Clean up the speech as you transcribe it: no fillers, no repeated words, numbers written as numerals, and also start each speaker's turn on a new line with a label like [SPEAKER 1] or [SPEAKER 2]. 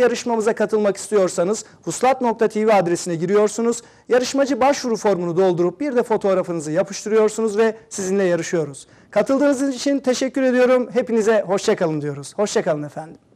[SPEAKER 1] Yarışmamıza katılmak istiyorsanız vuslat.tv adresine giriyorsunuz. Yarışmacı başvuru formunu doldurup bir de fotoğrafınızı yapıştırıyorsunuz ve sizinle yarışıyoruz. Katıldığınız için teşekkür ediyorum. Hepinize hoşça kalın diyoruz. Hoşça kalın efendim.